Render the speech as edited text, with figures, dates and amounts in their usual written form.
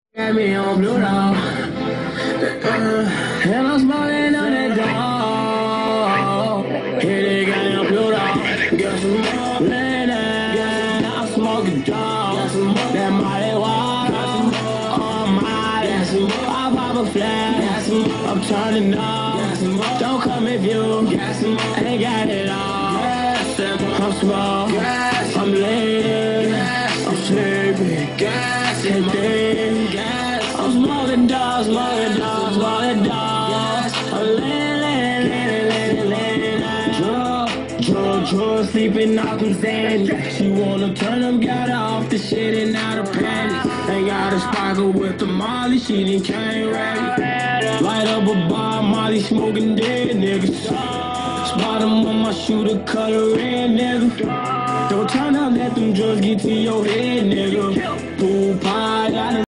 Got me on blue now. And I'm smoking on that dog. Here they got me on blue now. Got some more lady. I'm smoking dog. That Molly Wild. Oh my. I pop a flash. I'm turning up. Don't come if you ain't got it all. I'm small. I'm late. I'm sleeping. I'm smoking dogs, smoking dogs, smoking dogs. I'm drug, sleeping off them Xannies. She wanna turn them got off the shit and out of panties. Ain't got a sparkle with the Molly, she done came ready. Light up a bar, Molly smoking dead niggas. Spot him on my shooter, color red nigga. Don't turn up, let them drugs get to your head, nigga. Pool pie,